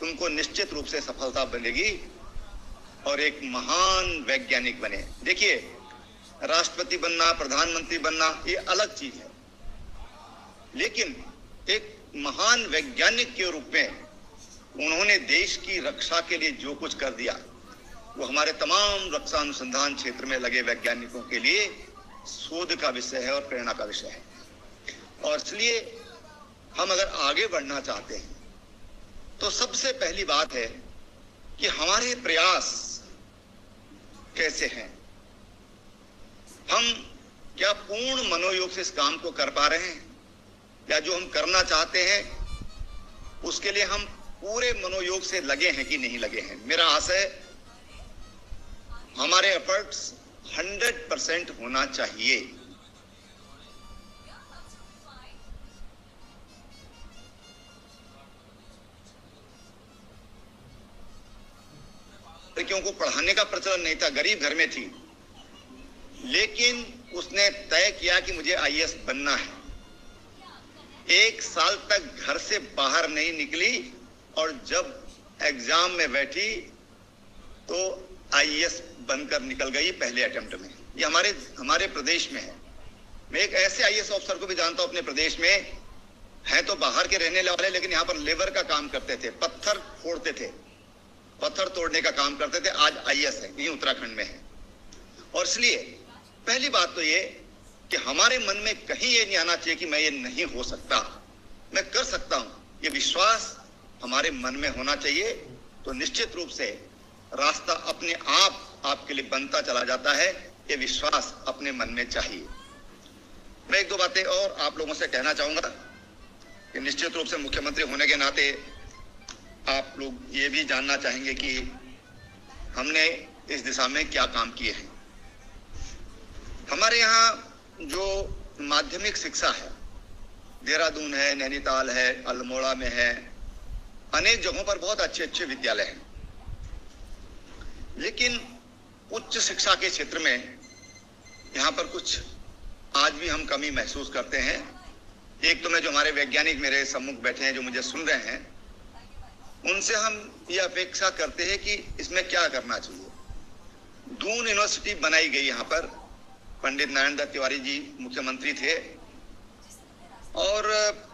तुमको निश्चित रूप से सफलता मिलेगी और एक महान वैज्ञानिक बने। देखिए, राष्ट्रपति बनना, प्रधानमंत्री बनना ये अलग चीज है, लेकिन एक महान वैज्ञानिक के रूप में उन्होंने देश की रक्षा के लिए जो कुछ कर दिया, वो हमारे तमाम रक्षा अनुसंधान क्षेत्र में लगे वैज्ञानिकों के लिए शोध का विषय है और प्रेरणा का विषय है। और इसलिए हम अगर आगे बढ़ना चाहते हैं तो सबसे पहली बात है कि हमारे प्रयास कैसे हैं, हम क्या पूर्ण मनोयोग से इस काम को कर पा रहे हैं, या जो हम करना चाहते हैं उसके लिए हम पूरे मनोयोग से लगे हैं कि नहीं लगे हैं। मेरा आशय हमारे एफर्ट्स 100% होना चाहिए। लड़कियों को पढ़ाने का प्रचलन नहीं था, गरीब घर में थी, लेकिन उसने तय किया कि मुझे आईएएस बनना है। 1 साल तक घर से बाहर नहीं निकली और जब एग्जाम में बैठी तो आईएएस बनकर निकल गई पहले अटेम्प्ट में। ये हमारे प्रदेश में है। मैं एक ऐसे आईएएस ऑफिसर को भी जानता हूं अपने प्रदेश में, हैं तो बाहर के रहने वाले, लेकिन यहाँ पर लेबर का काम करते थे, पत्थर फोड़ते थे, पत्थर तोड़ने का काम करते थे, आज आईएएस है, यही उत्तराखंड में है। और इसलिए पहली बात तो ये कि हमारे मन में कहीं ये नहीं आना चाहिए कि मैं ये नहीं हो सकता, मैं कर सकता हूं। ये विश्वास हमारे मन में होना चाहिए, तो निश्चित रूप से रास्ता अपने आप आपके लिए बनता चला जाता है। ये विश्वास अपने मन में चाहिए। मैं 1-2 बातें और आप लोगों से कहना चाहूंगा कि निश्चित रूप से मुख्यमंत्री होने के नाते आप लोग ये भी जानना चाहेंगे कि हमने इस दिशा में क्या काम किए हैं। हमारे यहाँ जो माध्यमिक शिक्षा है, देहरादून है, नैनीताल है, अल्मोड़ा में है, अनेक जगहों पर बहुत अच्छे अच्छे विद्यालय हैं, लेकिन उच्च शिक्षा के क्षेत्र में यहाँ पर कुछ आज भी हम कमी महसूस करते हैं। एक तो मैं जो हमारे वैज्ञानिक मेरे सम्मुख बैठे हैं, जो मुझे सुन रहे हैं, उनसे हम ये अपेक्षा करते हैं कि इसमें क्या करना चाहिए। दून यूनिवर्सिटी बनाई गई, यहाँ पर पंडित नारायण दत्त तिवारी जी मुख्यमंत्री थे और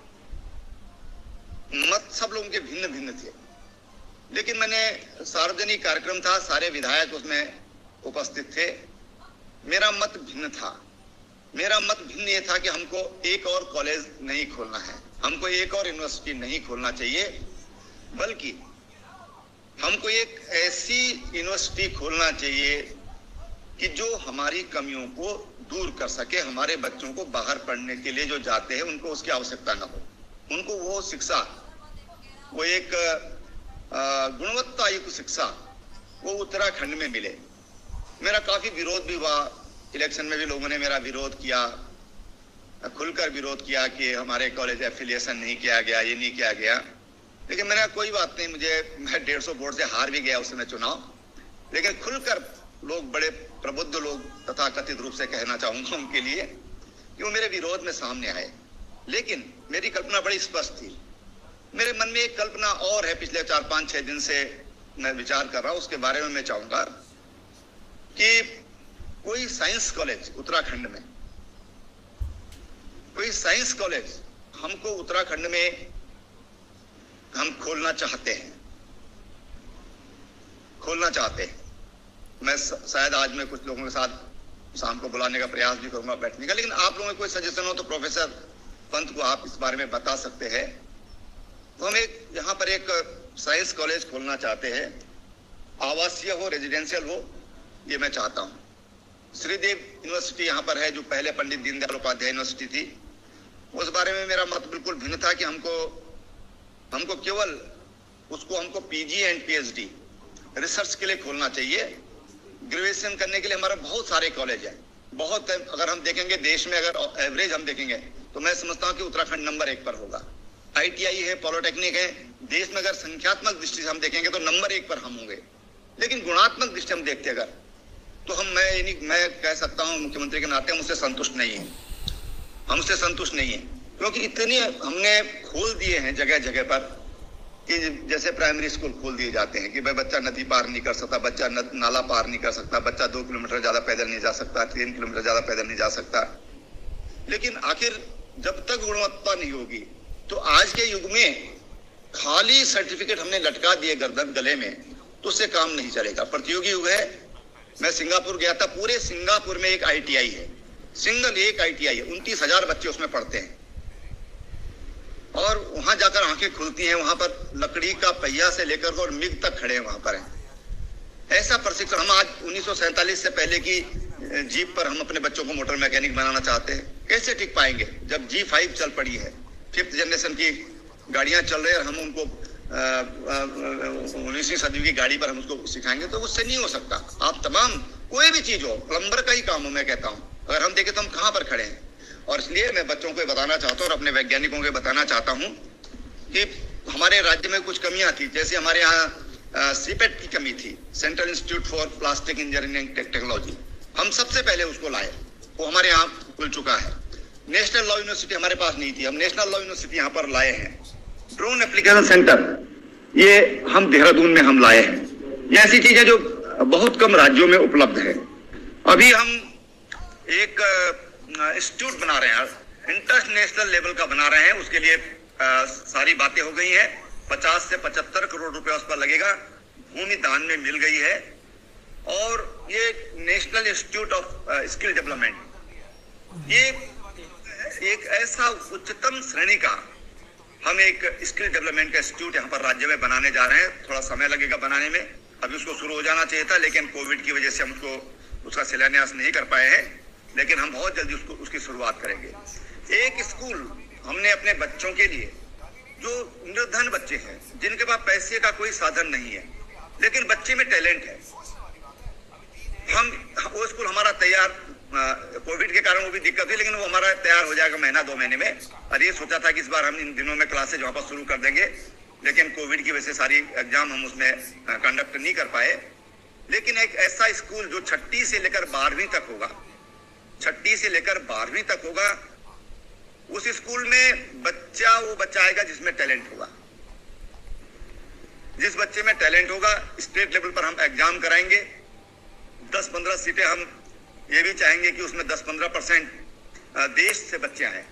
मत सब लोगों के भिन्न भिन्न थे, लेकिन मैंने सार्वजनिक कार्यक्रम था, सारे विधायक उसमें उपस्थित थे, मेरा मत भिन्न था। मेरा मत भिन्न ये था कि हमको एक और कॉलेज नहीं खोलना है, हमको एक और यूनिवर्सिटी नहीं खोलना चाहिए, बल्कि हमको एक ऐसी यूनिवर्सिटी खोलना चाहिए कि जो हमारी कमियों को दूर कर सके, हमारे बच्चों को बाहर पढ़ने के लिए जो जाते हैं उनको उसकी आवश्यकता न हो, उनको वो शिक्षा, वो एक गुणवत्ता युक्त शिक्षा वो उत्तराखंड में मिले। मेरा काफी विरोध भी हुआ, इलेक्शन में भी लोगों ने मेरा विरोध किया, खुलकर विरोध किया कि हमारे कॉलेज एफिलिएशन नहीं किया गया, ये नहीं किया गया, लेकिन मैंने कोई बात नहीं, मैं 150 वोट से हार भी गया उस समय चुनाव, लेकिन खुलकर लोग, बड़े प्रबुद्ध लोग तथा कथित रूप से कहना चाहूंगा उनके लिए, कि वो मेरे विरोध में सामने आए। लेकिन मेरी कल्पना बड़ी स्पष्ट थी। मेरे मन में एक कल्पना और है, पिछले 4-5-6 दिन से मैं विचार कर रहा हूं, उसके बारे में मैं चाहूंगा कि कोई साइंस कॉलेज उत्तराखंड में, कोई साइंस कॉलेज हमको उत्तराखंड में हम खोलना चाहते हैं। मैं शायद आज मैं कुछ लोगों के साथ शाम को बुलाने का प्रयास भी करूंगा बैठने का, लेकिन आप लोगों में कोई सजेशन हो तो प्रोफेसर पंत को आप इस बारे में बता सकते हैं। तो हम यहाँ पर एक साइंस कॉलेज खोलना चाहते हैं, आवासीय हो, रेजिडेंशियल हो, ये मैं चाहता हूँ। श्रीदेव यूनिवर्सिटी यहाँ पर है, जो पहले पंडित दीनदयाल उपाध्याय यूनिवर्सिटी थी, उस बारे में मेरा मत बिल्कुल भिन्न था कि हमको केवल उसको हमको पीजी एंड पीएचडी रिसर्च के लिए खोलना चाहिए। ग्रेजुएशन करने के लिए हमारे बहुत सारे कॉलेज हैं, बहुत है। अगर हम देखेंगे देश में, अगर एवरेज हम देखेंगे तो मैं समझता हूँ कि उत्तराखंड नंबर 1 पर होगा। आईटीआई है, पॉलिटेक्निक है, देश में अगर संख्यात्मक दृष्टि से हम देखेंगे तो नंबर 1 पर हम होंगे, लेकिन गुणात्मक दृष्टि हम देखते अगर तो मैं कह सकता हूँ मुख्यमंत्री के नाते हम उससे संतुष्ट नहीं है, क्योंकि इतने हमने खोल दिए हैं जगह जगह पर, कि जैसे प्राइमरी स्कूल खोल दिए जाते हैं कि भाई बच्चा नदी पार नहीं कर सकता, बच्चा नाला पार नहीं कर सकता, बच्चा 2 किलोमीटर ज्यादा पैदल नहीं जा सकता, 3 किलोमीटर ज्यादा पैदल नहीं जा सकता। लेकिन आखिर जब तक गुणवत्ता नहीं होगी तो आज के युग में खाली सर्टिफिकेट हमने लटका दिए गर्दन गले में तो उससे काम नहीं चलेगा। प्रतियोगी युग है। मैं सिंगापुर गया था, पूरे सिंगापुर में एक ITI है, सिंगल एक ITI है, 29,000 बच्चे उसमें पढ़ते हैं और वहां जाकर आंखें खुलती हैं। वहां पर लकड़ी का पहिया से लेकर और मिग तक खड़े वहां पर हैं। ऐसा प्रशिक्षण हम आज 1947 से पहले की जीप पर हम अपने बच्चों को मोटर मैकेनिक बनाना चाहते हैं, कैसे टिक पाएंगे जब G5 चल पड़ी है, 5th जनरेशन की गाड़ियां चल रही है और हम उनको 19वीं सदी की गाड़ी पर हम उसको सिखाएंगे तो उससे नहीं हो सकता। आप तमाम कोई भी चीज हो, प्लम्बर का ही काम हो, मैं कहता हूं, अगर हम देखें तो हम कहां पर खड़े हैं। और इसलिए मैं बच्चों को बताना चाहता हूं और अपने वैज्ञानिकों को बताना चाहता हूं कि हमारे राज्य में कुछ कमियां थी। जैसे हमारे यहाँ CPET की कमी थी, central institute for plastic engineering technology, हम सबसे पहले उसको लाए, वो हमारे यहाँ खुल चुका है। नेशनल लॉ यूनिवर्सिटी हमारे पास नहीं थी, हम नेशनल लॉ यूनिवर्सिटी यहाँ पर लाए हैं। ड्रोन एप्लीकेशन सेंटर ये हम देहरादून में हम लाए हैं। ये ऐसी चीजें जो बहुत कम राज्यों में उपलब्ध है। अभी हम एक इंस्टीट्यूट बना रहे हैं, इंटरनेशनल लेवल का बना रहे हैं, उसके लिए सारी बातें हो गई हैं। 50 से 75 करोड़ रुपए उस पर लगेगा, भूमि दान में मिल गई है। और ये national institute of skill development, ये एक ऐसा उच्चतम श्रेणी का हम एक स्किल डेवलपमेंट का इंस्टीट्यूट यहाँ पर राज्य में बनाने जा रहे हैं। थोड़ा समय लगेगा बनाने में, अभी उसको शुरू हो जाना चाहिए था, लेकिन कोविड की वजह से हम उसका शिलान्यास नहीं कर पाए हैं, लेकिन हम बहुत जल्दी उसकी शुरुआत करेंगे। एक स्कूल हमने अपने बच्चों के लिए, जो निर्धन बच्चे हैं, जिनके पास पैसे का कोई साधन नहीं है, लेकिन बच्चे में टैलेंट है, वो स्कूल हमारा तैयार, कोविड के कारण वो भी दिक्कत हुई, लेकिन वो हमारा तैयार हो जाएगा 1-2 महीने में। और ये सोचा था कि इस बार हम इन दिनों में क्लासेज वापस शुरू कर देंगे, लेकिन कोविड की वजह से सारी एग्जाम हम उसमें कंडक्ट नहीं कर पाए। लेकिन एक ऐसा स्कूल जो 6ठी से लेकर 12वीं तक होगा, 6ठी से लेकर 12वीं तक होगा, उस स्कूल में वो बच्चा आएगा जिसमें टैलेंट होगा। जिस बच्चे में टैलेंट होगा, स्टेट लेवल पर हम एग्जाम कराएंगे। 10-15 सीटें हम ये भी चाहेंगे कि उसमें 10-15% देश से बच्चे आए।